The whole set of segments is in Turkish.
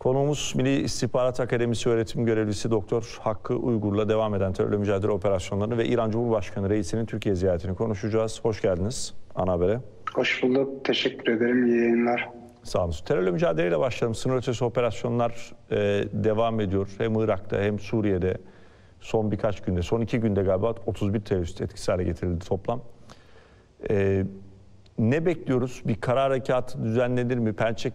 Konuğumuz Milli İstihbarat Akademisi öğretim görevlisi Doktor Hakkı Uygur'la devam eden terörle mücadele operasyonlarını ve İran Cumhurbaşkanı Reisi'nin Türkiye ziyaretini konuşacağız. Hoş geldiniz Ana Haber'e. Hoş bulduk. Teşekkür ederim. İyi yayınlar. Sağ olun. Terörle mücadeleyle başlayalım. Sınır ötesi operasyonlar devam ediyor. Hem Irak'ta hem Suriye'de son birkaç günde, son 2 günde galiba 31 terörist etkisiz hale getirildi toplam. Ne bekliyoruz? Bir kara harekatı düzenlenir mi? Pençe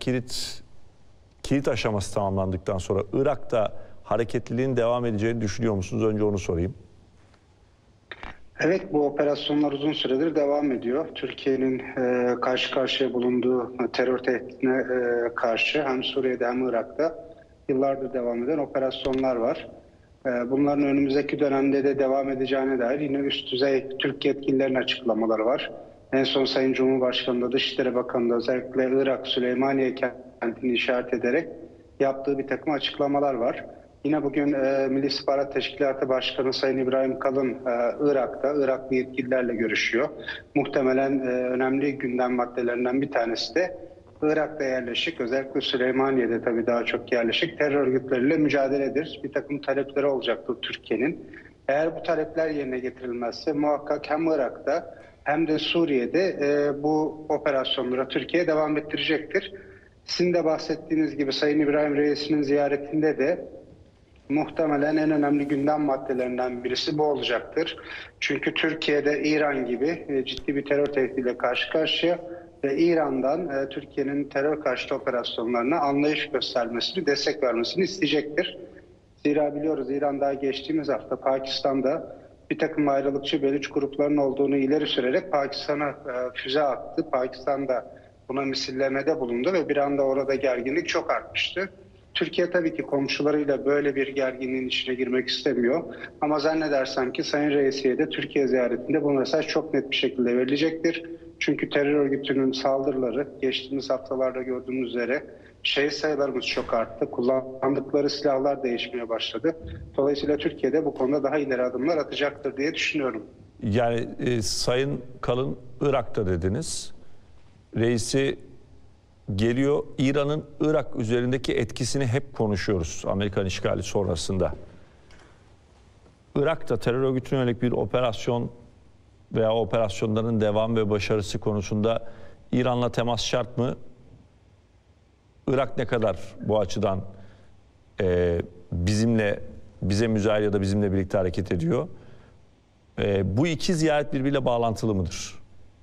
kilit aşaması tamamlandıktan sonra Irak'ta hareketliliğin devam edeceğini düşünüyor musunuz? Önce onu sorayım. Evet, bu operasyonlar uzun süredir devam ediyor. Türkiye'nin karşı karşıya bulunduğu terör tehditine karşı hem Suriye'de hem Irak'ta yıllardır devam eden operasyonlar var. Bunların önümüzdeki dönemde de devam edeceğine dair yine üst düzey Türk yetkililerin açıklamaları var. En son Sayın Cumhurbaşkanı da Dışişleri Bakanı da özellikle Irak Süleymaniye kentini işaret ederek yaptığı bir takım açıklamalar var. Yine bugün Milli İstihbarat Teşkilatı Başkanı Sayın İbrahim Kalın Irak'ta, Iraklı yetkililerle görüşüyor. Muhtemelen önemli gündem maddelerinden bir tanesi de Irak'ta yerleşik, özellikle Süleymaniye'de tabii daha çok yerleşik terör örgütleriyle mücadeledir. Bir takım talepleri olacaktır Türkiye'nin. Eğer bu talepler yerine getirilmezse muhakkak hem Irak'ta hem de Suriye'de bu operasyonlara Türkiye devam ettirecektir. Sizin de bahsettiğiniz gibi Sayın İbrahim Reis'in ziyaretinde de muhtemelen en önemli gündem maddelerinden birisi bu olacaktır. Çünkü Türkiye'de İran gibi ciddi bir terör tehdidiyle karşı karşıya ve İran'dan Türkiye'nin terör karşıtı operasyonlarına anlayış göstermesini, destek vermesini isteyecektir. Zira biliyoruz İran daha geçtiğimiz hafta Pakistan'da bir takım ayrılıkçı Beluç gruplarının olduğunu ileri sürerek Pakistan'a füze attı. Pakistan da buna misillemede bulundu ve bir anda orada gerginlik çok artmıştı. Türkiye tabii ki komşularıyla böyle bir gerginliğin içine girmek istemiyor. Ama zannedersem ki Sayın Reisi'ye de Türkiye ziyaretinde bu mesaj çok net bir şekilde verilecektir. Çünkü terör örgütünün saldırıları geçtiğimiz haftalarda gördüğümüz üzere şehit sayılarımız çok arttı. Kullandıkları silahlar değişmeye başladı. Dolayısıyla Türkiye de bu konuda daha ileri adımlar atacaktır diye düşünüyorum. Yani Sayın Kalın Irak'ta dediniz. Reisi geliyor. İran'ın Irak üzerindeki etkisini hep konuşuyoruz Amerikan işgali sonrasında. Irak'ta terör örgütüne yönelik bir operasyon veya operasyonların devam ve başarısı konusunda İran'la temas şart mı? Irak ne kadar bu açıdan bize müzahir ya da bizimle birlikte hareket ediyor? Bu iki ziyaret birbiriyle bağlantılı mıdır?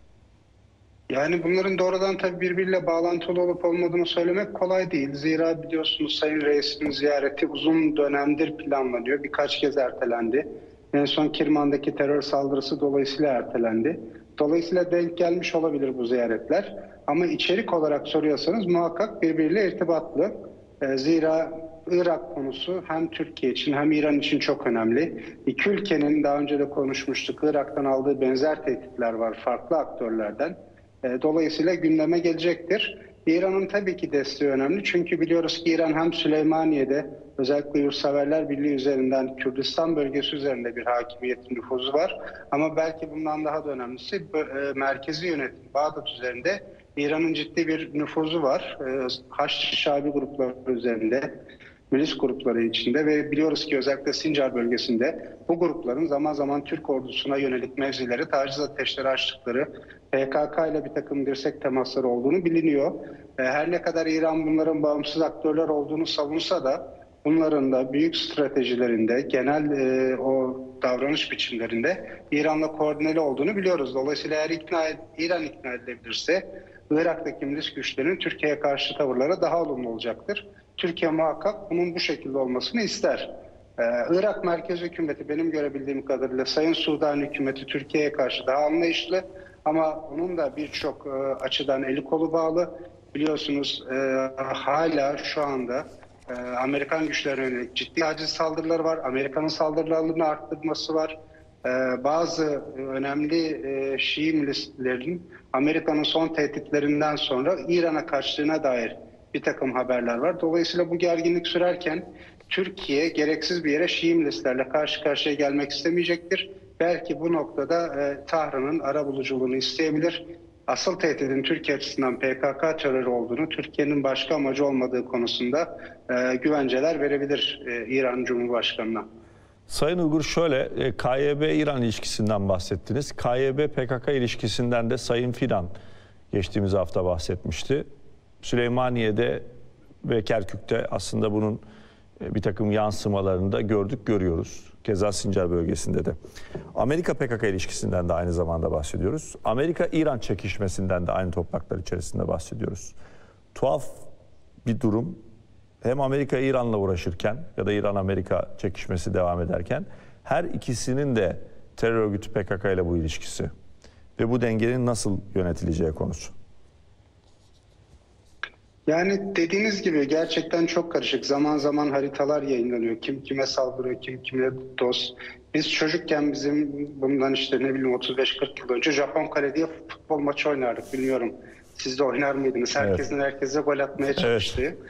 Yani bunların doğrudan tabii birbiriyle bağlantılı olup olmadığını söylemek kolay değil. Zira biliyorsunuz Sayın Reis'in ziyareti uzun dönemdir planlanıyor. Birkaç kez ertelendi. En son Kirman'daki terör saldırısı dolayısıyla ertelendi. Dolayısıyla denk gelmiş olabilir bu ziyaretler. Ama içerik olarak soruyorsanız muhakkak birbiriyle irtibatlı. Zira Irak konusu hem Türkiye için hem İran için çok önemli. İki ülkenin daha önce de konuşmuştuk. Irak'tan aldığı benzer tehditler var farklı aktörlerden. Dolayısıyla gündeme gelecektir. İran'ın tabii ki desteği önemli. Çünkü biliyoruz ki İran hem Süleymaniye'de özellikle Yurtseverler Birliği üzerinden Kürdistan bölgesi üzerinde bir hakimiyet nüfuzu var. Ama belki bundan daha da önemlisi merkezi yönetim Bağdat üzerinde İran'ın ciddi bir nüfuzu var. Haçlı Şabi grupları üzerinde, milis grupları içinde ve biliyoruz ki özellikle Sincar bölgesinde bu grupların zaman zaman Türk ordusuna yönelik mevzileri, taciz ateşleri açtıkları, PKK ile bir takım dirsek temasları olduğunu biliniyor. Her ne kadar İran bunların bağımsız aktörler olduğunu savunsa da bunların da büyük stratejilerinde, genel o davranış biçimlerinde İran'la koordineli olduğunu biliyoruz. Dolayısıyla eğer İran ikna edilebilirse Irak'taki milis güçlerin Türkiye'ye karşı tavırları daha olumlu olacaktır. Türkiye muhakkak bunun bu şekilde olmasını ister. Irak Merkez Hükümeti benim görebildiğim kadarıyla Sayın Sudan Hükümeti Türkiye'ye karşı daha anlayışlı ama onun da birçok açıdan eli kolu bağlı. Biliyorsunuz hala şu anda Amerikan güçlerine yönelik ciddi taciz saldırıları var. Amerika'nın saldırılarını arttırması var. Bazı önemli Şii milislerin Amerika'nın son tehditlerinden sonra İran'a kaçtığına dair bir takım haberler var. Dolayısıyla bu gerginlik sürerken Türkiye gereksiz bir yere Şii milislerle karşı karşıya gelmek istemeyecektir. Belki bu noktada Tahran'ın arabuluculuğunu isteyebilir. asıl tehdidin Türkiye açısından PKK terörü olduğunu, Türkiye'nin başka amacı olmadığı konusunda güvenceler verebilir İran Cumhurbaşkanı'na. Sayın Uygur, şöyle KYB-İran ilişkisinden bahsettiniz. KYB-PKK ilişkisinden de Sayın Fidan geçtiğimiz hafta bahsetmişti. Süleymaniye'de ve Kerkük'te aslında bunun bir takım yansımalarını da gördük, görüyoruz. Keza Sincar bölgesinde de. Amerika-PKK ilişkisinden de aynı zamanda bahsediyoruz. Amerika-İran çekişmesinden de aynı topraklar içerisinde bahsediyoruz. Tuhaf bir durum. Hem Amerika İran'la uğraşırken ya da İran-Amerika çekişmesi devam ederken her ikisinin de terör örgütü PKK ile bu ilişkisi ve bu dengenin nasıl yönetileceği konusu. Yani dediğiniz gibi gerçekten çok karışık. Zaman zaman haritalar yayınlanıyor. Kim kime saldırıyor, kim kime dost. Biz çocukken bizim bundan işte ne bileyim 35-40 yıl önce Japon Kale diye futbol maçı oynardık. Bilmiyorum siz de oynar mıydınız? Herkesin herkese gol atmaya çalıştığı. Evet.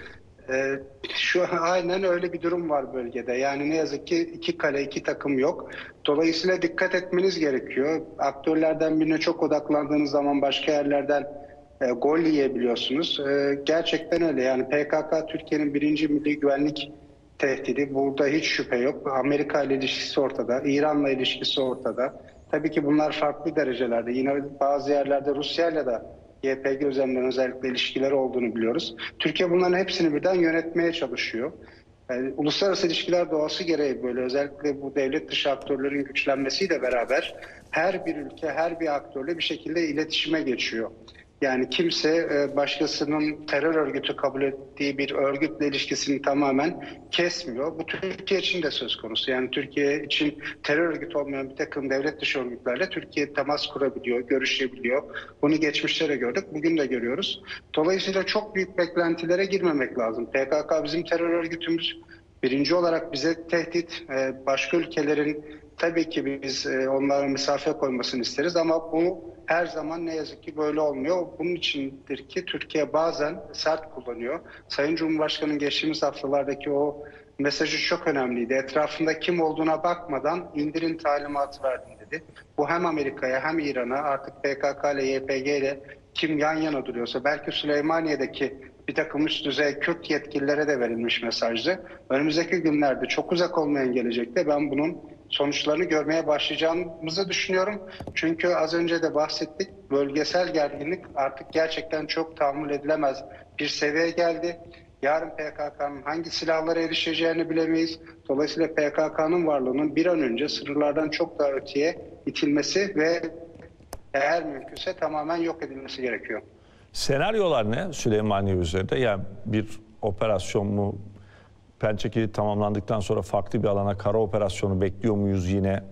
Şu aynen öyle bir durum var bölgede. Yani ne yazık ki iki kale, iki takım yok. Dolayısıyla dikkat etmeniz gerekiyor. Aktörlerden birine çok odaklandığınız zaman başka yerlerden gol yiyebiliyorsunuz. Gerçekten öyle. Yani PKK Türkiye'nin birinci milli güvenlik tehdidi. Burada hiç şüphe yok. Amerika ile ilişkisi ortada. İran'la ilişkisi ortada. Tabii ki bunlar farklı derecelerde. Yine bazı yerlerde Rusya'yla da YPG üzerinden özellikle ilişkileri olduğunu biliyoruz. Türkiye bunların hepsini birden yönetmeye çalışıyor. Yani, uluslararası ilişkiler doğası gereği böyle özellikle bu devlet dışı aktörlerin güçlenmesiyle beraber her bir ülke, her bir aktörle bir şekilde iletişime geçiyor. Yani kimse başkasının terör örgütü kabul ettiği bir örgütle ilişkisini tamamen kesmiyor. Bu Türkiye için de söz konusu. Yani Türkiye için terör örgütü olmayan bir takım devlet dışı örgütlerle Türkiye temas kurabiliyor, görüşebiliyor. Bunu geçmişte de gördük, bugün de görüyoruz. Dolayısıyla çok büyük beklentilere girmemek lazım. PKK bizim terör örgütümüz. Birinci olarak bize tehdit, başka ülkelerin tabii ki biz onlara mesafe koymasını isteriz ama bu her zaman ne yazık ki böyle olmuyor. Bunun içindir ki Türkiye bazen sert kullanıyor. Sayın Cumhurbaşkanı'nın geçtiğimiz haftalardaki o mesajı çok önemliydi. Etrafında kim olduğuna bakmadan indirin talimatı verdim dedi. Bu hem Amerika'ya hem İran'a artık PKK ile YPG ile kim yan yana duruyorsa belki Süleymaniye'deki bir takım üst düzey Kürt yetkililere de verilmiş mesajdı. Önümüzdeki günlerde çok uzak olmayan gelecekte ben bunun sonuçlarını görmeye başlayacağımızı düşünüyorum. Çünkü az önce de bahsettik. Bölgesel gerginlik artık gerçekten çok tahammül edilemez bir seviyeye geldi. Yarın PKK'nın hangi silahlara erişeceğini bilemeyiz. Dolayısıyla PKK'nın varlığının bir an önce sınırlardan çok daha öteye itilmesi ve eğer mümkünse tamamen yok edilmesi gerekiyor. Senaryolar ne Süleymaniye üzerinde? Yani bir operasyon mu? Pençe Kilit tamamlandıktan sonra farklı bir alana kara operasyonu bekliyor muyuz yine?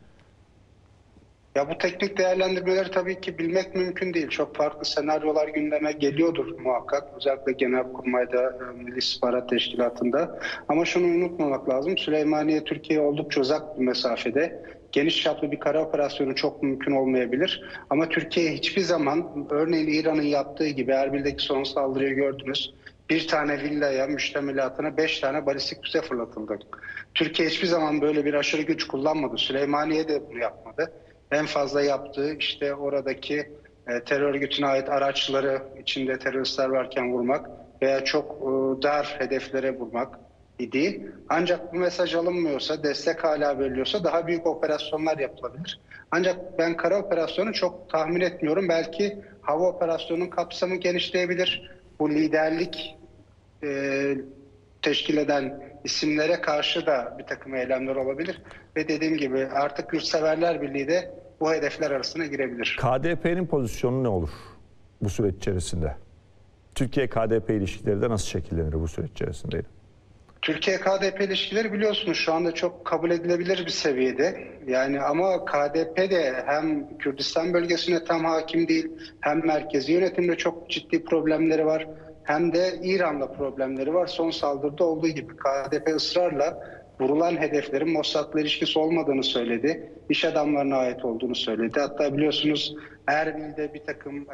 Ya bu teknik değerlendirmeleri tabii ki bilmek mümkün değil. Çok farklı senaryolar gündeme geliyordur muhakkak. Özellikle Genelkurmay'da, Milli İstihbarat Teşkilatı'nda. Ama şunu unutmamak lazım. Süleymaniye Türkiye'ye oldukça uzak bir mesafede. Geniş çaplı bir kara operasyonu çok mümkün olmayabilir. Ama Türkiye hiçbir zaman örneğin İran'ın yaptığı gibi Erbil'deki son saldırıyı gördünüz. Bir tane villaya, müştemilatına 5 tane balistik füze fırlatıldı. Türkiye hiçbir zaman böyle bir aşırı güç kullanmadı. Süleymaniye de bunu yapmadı. En fazla yaptığı işte oradaki terör örgütüne ait araçları içinde teröristler varken vurmak veya çok dar hedeflere vurmak idi. Ancak bu mesaj alınmıyorsa, destek hala veriliyorsa daha büyük operasyonlar yapılabilir. Ancak ben kara operasyonu çok tahmin etmiyorum. Belki hava operasyonunun kapsamı genişleyebilir. Bu liderlik teşkil eden isimlere karşı da bir takım eylemler olabilir. Ve dediğim gibi artık Yurtseverler Birliği de bu hedefler arasına girebilir. KDP'nin pozisyonu ne olur bu süreç içerisinde? Türkiye-KDP ilişkileri de nasıl şekillenir bu süreç içerisinde? Türkiye-KDP ilişkileri biliyorsunuz şu anda çok kabul edilebilir bir seviyede. Yani ama KDP de hem Kürdistan bölgesine tam hakim değil, hem merkezi yönetimde çok ciddi problemleri var, hem de İran'la problemleri var. Son saldırıda olduğu gibi KDP ısrarla vurulan hedeflerin Mossad'la ilişkisi olmadığını söyledi. İş adamlarına ait olduğunu söyledi. Hatta biliyorsunuz Erbil'de bir takım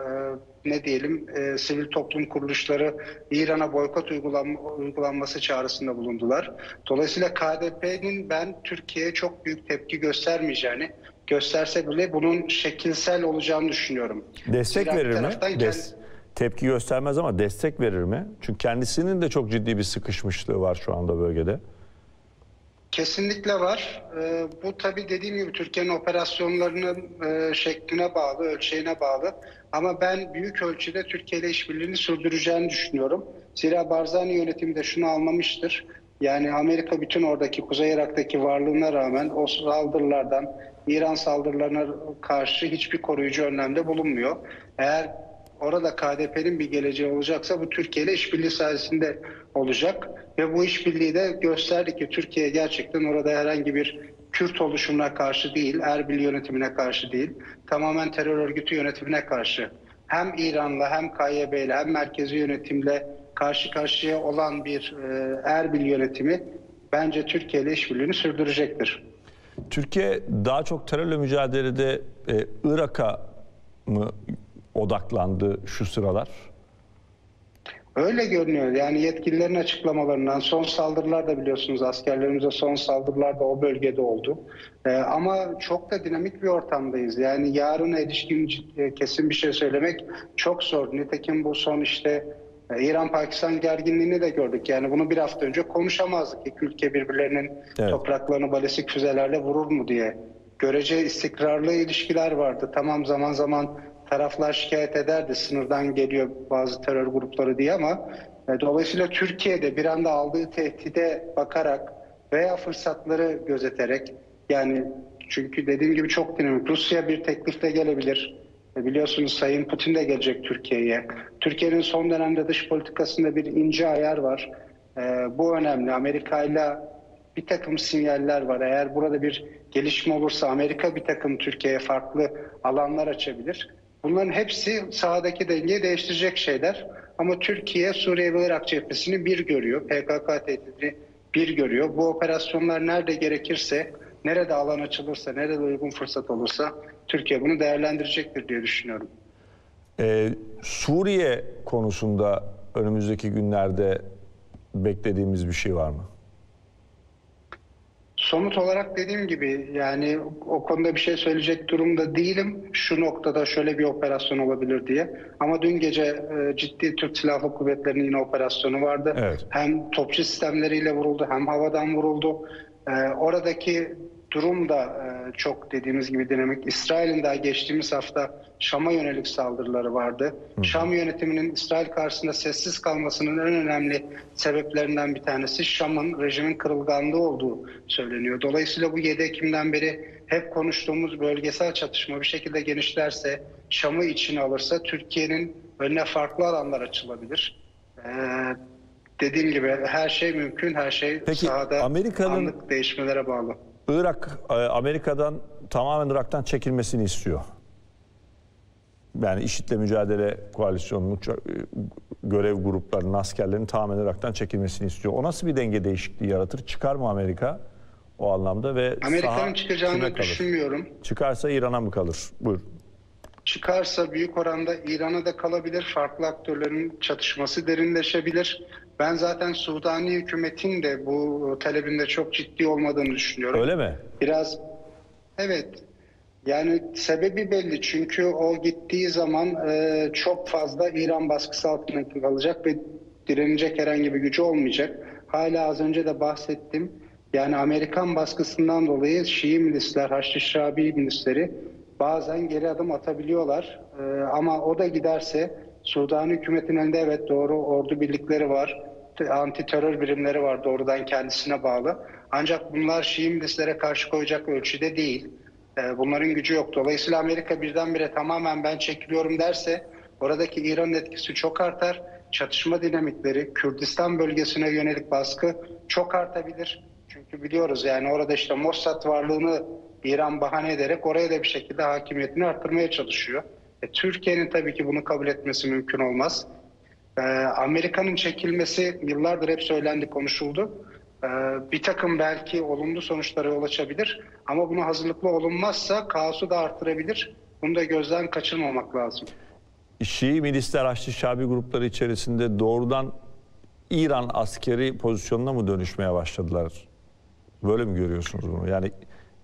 sivil toplum kuruluşları İran'a boykot uygulanması çağrısında bulundular. Dolayısıyla KDP'nin ben Türkiye'ye çok büyük tepki göstermeyeceğini, gösterse bile bunun şekilsel olacağını düşünüyorum. Destek Zira bir verir mi? taraftan Tepki göstermez ama destek verir mi? Çünkü kendisinin de çok ciddi bir sıkışmışlığı var şu anda bölgede. Kesinlikle var. Bu tabii dediğim gibi Türkiye'nin operasyonlarının şekline bağlı, ölçeğine bağlı. Ama ben büyük ölçüde Türkiye ile işbirliğini sürdüreceğini düşünüyorum. Zira Barzani yönetimi de şunu anlamıştır. Yani Amerika bütün oradaki Kuzey Irak'taki varlığına rağmen o saldırılardan, İran saldırılarına karşı hiçbir koruyucu önlemde bulunmuyor. Eğer orada KDP'nin bir geleceği olacaksa bu Türkiye ile işbirliği sayesinde olacak. Ve bu işbirliği de gösterdi ki Türkiye gerçekten orada herhangi bir Kürt oluşumuna karşı değil, Erbil yönetimine karşı değil, tamamen terör örgütü yönetimine karşı hem İran'la hem KYB ile hem merkezi yönetimle karşı karşıya olan bir Erbil yönetimi bence Türkiye ile işbirliğini sürdürecektir. Türkiye daha çok terörle mücadelede Irak'a mı odaklandı şu sıralar? Öyle görünüyor. Yani yetkililerin açıklamalarından son saldırılar da biliyorsunuz askerlerimize son saldırılar da o bölgede oldu. Ama çok da dinamik bir ortamdayız. Yani yarına ilişkin kesin bir şey söylemek çok zor. Nitekim bu son İran-Pakistan gerginliğini de gördük. Yani bunu bir hafta önce konuşamazdık. İki ülke birbirlerinin topraklarını balistik füzelerle vurur mu diye. Görece istikrarlı ilişkiler vardı. Tamam zaman zaman taraflar şikayet ederdi sınırdan geliyor bazı terör grupları diye ama dolayısıyla Türkiye'de bir anda aldığı tehdide bakarak veya fırsatları gözeterek yani çünkü dediğim gibi çok dinamik. Rusya bir teklifle gelebilir. Biliyorsunuz Sayın Putin de gelecek Türkiye'ye. Türkiye'nin son dönemde dış politikasında bir ince ayar var. Bu önemli. Amerika ile bir takım sinyaller var. Eğer burada bir gelişme olursa Amerika bir takım Türkiye'ye farklı alanlar açabilir. Bunların hepsi sahadaki dengeyi değiştirecek şeyler. Ama Türkiye Suriye ve Irak cephesini bir görüyor. PKK tehdidini bir görüyor. Bu operasyonlar nerede gerekirse, nerede alan açılırsa, nerede uygun fırsat olursa Türkiye bunu değerlendirecektir diye düşünüyorum. Suriye konusunda önümüzdeki günlerde beklediğimiz bir şey var mı? Somut olarak dediğim gibi yani o konuda bir şey söyleyecek durumda değilim. Şu noktada şöyle bir operasyon olabilir diye. Ama dün gece ciddi Türk Silahlı Kuvvetleri'nin yine operasyonu vardı. Evet. Hem topçu sistemleriyle vuruldu hem havadan vuruldu. Oradaki durum da çok dediğimiz gibi dinamik. İsrail'in daha geçtiğimiz hafta Şam'a yönelik saldırıları vardı. Şam yönetiminin İsrail karşısında sessiz kalmasının en önemli sebeplerinden bir tanesi Şam'ın rejimin kırılganlığı olduğu söyleniyor. Dolayısıyla bu 7 Ekim'den beri hep konuştuğumuz bölgesel çatışma bir şekilde genişlerse, Şam'ı içine alırsa Türkiye'nin önüne farklı alanlar açılabilir. Dediğim gibi her şey mümkün, her şey sahada anlık değişmelere bağlı. Amerika'dan tamamen Irak'tan çekilmesini istiyor. Yani IŞİD'le mücadele koalisyonunun görev gruplarının, askerlerinin tamamen Irak'tan çekilmesini istiyor. O nasıl bir denge değişikliği yaratır? Çıkar mı Amerika o anlamda ve Amerika'nın çıkacağını düşünmüyorum. Çıkarsa İran'a mı kalır? Buyur. Çıkarsa büyük oranda İran'a da kalabilir. Farklı aktörlerin çatışması derinleşebilir. Ben zaten Sudani hükümetin de bu talebinde çok ciddi olmadığını düşünüyorum. Öyle mi? Biraz evet. Yani sebebi belli çünkü o gittiği zaman çok fazla İran baskısı altında kalacak ve direnecek herhangi bir gücü olmayacak. Hala az önce de bahsettim. Yani Amerikan baskısından dolayı Şii milisler, Haçlı Şabi milisleri bazen geri adım atabiliyorlar. Ama o da giderse Sudan hükümetinin elinde evet doğru ordu birlikleri var. Anti terör birimleri var doğrudan kendisine bağlı. Ancak bunlar Şii milislere karşı koyacak ölçüde değil. Bunların gücü yok. Dolayısıyla Amerika birdenbire tamamen ben çekiliyorum derse oradaki İran'ın etkisi çok artar. Çatışma dinamikleri, Kürdistan bölgesine yönelik baskı çok artabilir. Çünkü biliyoruz yani orada Mossad varlığını İran bahane ederek oraya da bir şekilde hakimiyetini arttırmaya çalışıyor. Türkiye'nin tabii ki bunu kabul etmesi mümkün olmaz. Amerika'nın çekilmesi yıllardır hep söylendi, konuşuldu. Bir takım belki olumlu sonuçlara yol açabilir ama buna hazırlıklı olunmazsa kaosu da artırabilir. Bunu da gözden kaçırmamak lazım. Şii milisler, Haçlı Şabi grupları içerisinde doğrudan İran askeri pozisyonuna mı dönüşmeye başladılar? Böyle mi görüyorsunuz bunu? Yani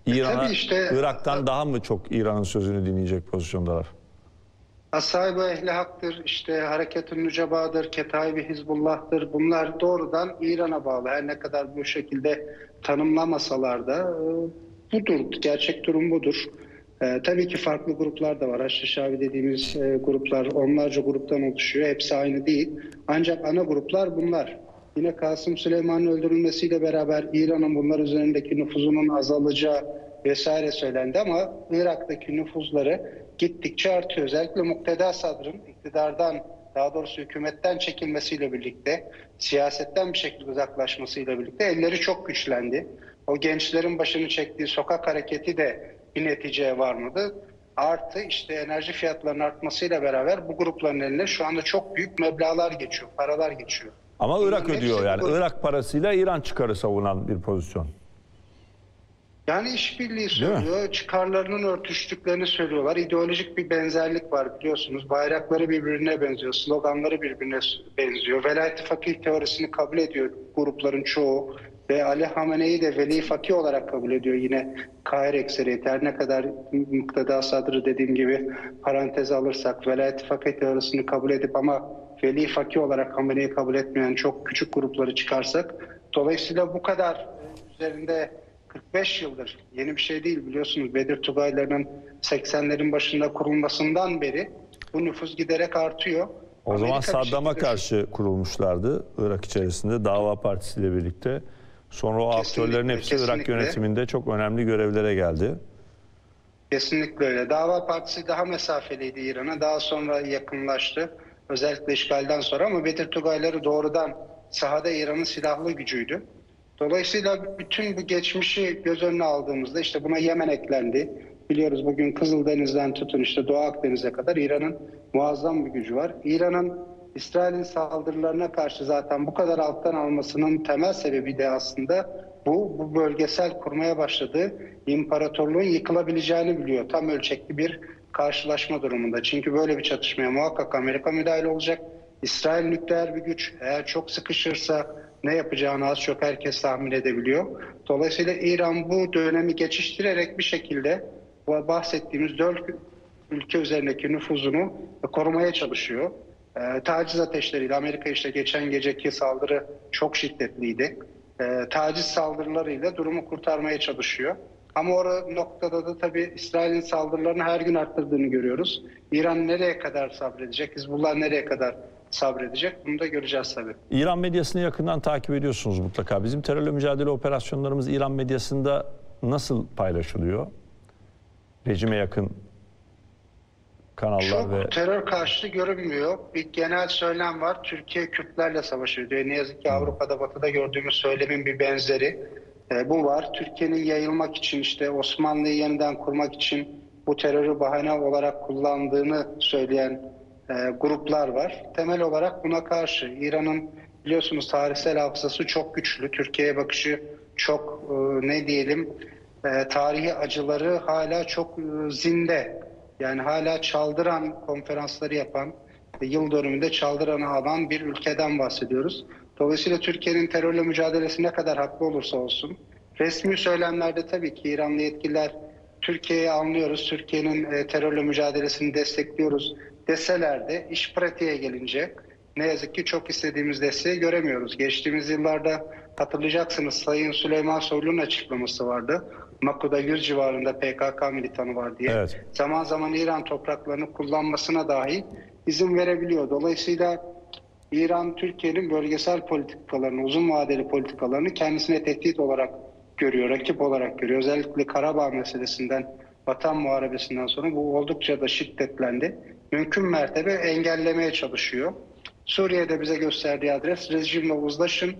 İran'a, tabii işte Irak'tan daha mı çok İran'ın sözünü dinleyecek pozisyondalar? Ashab-ı Ehli Hak'tır, işte Hareketün Nüceba'dır, Ketaibi Hizbullah'tır. Bunlar doğrudan İran'a bağlı. Her ne kadar bu şekilde tanımlamasalar da budur, gerçek durum budur. Tabii ki farklı gruplar da var. Haçlı Şabi dediğimiz gruplar onlarca gruptan oluşuyor. Hepsi aynı değil. Ancak ana gruplar bunlar. Yine Kasım Süleyman'ın öldürülmesiyle beraber İran'ın bunlar üzerindeki nüfuzunun azalacağı vesaire söylendi ama Irak'taki nüfuzları gittikçe artıyor. Özellikle Mukteda Sadr'ın iktidardan, daha doğrusu hükümetten çekilmesiyle birlikte, siyasetten bir şekilde uzaklaşmasıyla birlikte elleri çok güçlendi. O gençlerin başını çektiği sokak hareketi de bir neticeye varmadı. Artı işte enerji fiyatlarının artmasıyla beraber bu grupların eline şu anda çok büyük meblağlar geçiyor, paralar geçiyor. Ama Irak Bunların ödüyor hepsi yani. Irak parasıyla İran çıkarı savunan bir pozisyon. Yani işbirliği söylüyor, çıkarlarının örtüştüklerini söylüyorlar. İdeolojik bir benzerlik var biliyorsunuz. Bayrakları birbirine benziyor, sloganları birbirine benziyor. Velayet-i fakih teorisini kabul ediyor grupların çoğu. Ve Ali Hamene'yi de veli fakih olarak kabul ediyor yine Kahire ekseriyeti. Her ne kadar Mukteda Sadr'ı dediğim gibi paranteze alırsak velayet-i fakih teorisini kabul edip ama veli fakih olarak Hamene'yi kabul etmeyen çok küçük grupları çıkarsak. Dolayısıyla bu kadar üzerinde 45 yıldır yeni bir şey değil biliyorsunuz. Bedir Tugaylarının 80'lerin başında kurulmasından beri bu nüfus giderek artıyor. O zaman Amerika Saddam'a karşı kurulmuşlardı Irak içerisinde Dava Partisi ile birlikte. Sonra o aktörlerin hepsi Irak yönetiminde çok önemli görevlere geldi. Kesinlikle öyle. Dava Partisi daha mesafeliydi İran'a. Daha sonra yakınlaştı. Özellikle işgalden sonra ama Bedir Tugayları doğrudan sahada İran'ın silahlı gücüydü. Dolayısıyla bütün bu geçmişi göz önüne aldığımızda işte buna Yemen eklendi. Biliyoruz bugün Kızıldeniz'den tutun işte Doğu Akdeniz'e kadar İran'ın muazzam bir gücü var. İran'ın İsrail'in saldırılarına karşı zaten bu kadar alttan almasının temel sebebi de aslında bu bölgesel kurmaya başladığı imparatorluğun yıkılabileceğini biliyor. Tam ölçekli bir karşılaşma durumunda. Çünkü böyle bir çatışmaya muhakkak Amerika müdahil olacak. İsrail nükleer bir güç. Eğer çok sıkışırsa ne yapacağını az çok herkes tahmin edebiliyor. Dolayısıyla İran bu dönemi geçiştirerek bir şekilde bu bahsettiğimiz 4 ülke üzerindeki nüfuzunu korumaya çalışıyor. Taciz ateşleriyle Amerika işte geçen geceki saldırı çok şiddetliydi. Taciz saldırılarıyla durumu kurtarmaya çalışıyor. Ama o noktada da tabii İsrail'in saldırılarını her gün arttırdığını görüyoruz. İran nereye kadar sabredecek? Hizbullah nereye kadar sabredecek? Bunu da göreceğiz tabii. İran medyasını yakından takip ediyorsunuz mutlaka. Bizim terörle mücadele operasyonlarımız İran medyasında nasıl paylaşılıyor? Rejime yakın kanallar çok terör karşıtı görünmüyor. Bir genel söylem var. Türkiye Kürtlerle savaşıyor diyor. Ne yazık ki Avrupa'da, Batı'da gördüğümüz söylemin bir benzeri. Bu var. Türkiye'nin yayılmak için işte Osmanlı'yı yeniden kurmak için bu terörü bahane olarak kullandığını söyleyen gruplar var. Temel olarak buna karşı. İran'ın biliyorsunuz tarihsel hafızası çok güçlü. Türkiye'ye bakışı çok ne diyelim tarihi acıları hala çok zinde. Yani hala çaldıran konferansları yapan, yıl dönümünde çaldıranı alan bir ülkeden bahsediyoruz. Dolayısıyla Türkiye'nin terörle mücadelesi ne kadar haklı olursa olsun, resmi söylemlerde tabii ki İranlı yetkililer Türkiye'yi anlıyoruz, Türkiye'nin terörle mücadelesini destekliyoruz deseler de iş pratiğe gelince ne yazık ki çok istediğimiz desteği göremiyoruz. Geçtiğimiz yıllarda hatırlayacaksınız Sayın Süleyman Soylu'nun açıklaması vardı. Maku'da 100 civarında PKK militanı var diye. Evet. Zaman zaman İran topraklarını kullanmasına dahi izin verebiliyor. Dolayısıyla İran Türkiye'nin bölgesel politikalarını, uzun vadeli politikalarını kendisine tehdit olarak görüyor, rakip olarak görüyor. Özellikle Karabağ meselesinden, Vatan Muharebesi'nden sonra bu oldukça da şiddetlendi. Mümkün mertebe engellemeye çalışıyor. Suriye'de bize gösterdiği adres rejimle uzlaşın.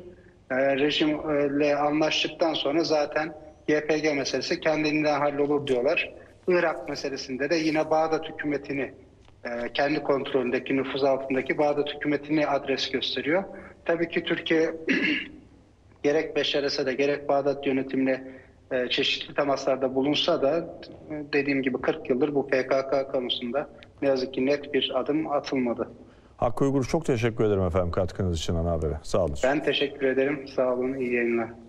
Rejimle anlaştıktan sonra zaten YPG meselesi kendinden hallolur diyorlar. Irak meselesinde de yine Bağdat hükümetini, kendi kontrolündeki nüfuz altındaki Bağdat hükümetini adres gösteriyor. Tabii ki Türkiye gerek Beşar Esad'e gerek Bağdat yönetimine çeşitli temaslarda bulunsa da dediğim gibi 40 yıldır bu PKK konusunda ne yazık ki net bir adım atılmadı. Hakkı Uygur çok teşekkür ederim efendim katkınız için ana habere. Sağ olun. Ben teşekkür ederim. Sağ olun. İyi yayınlar.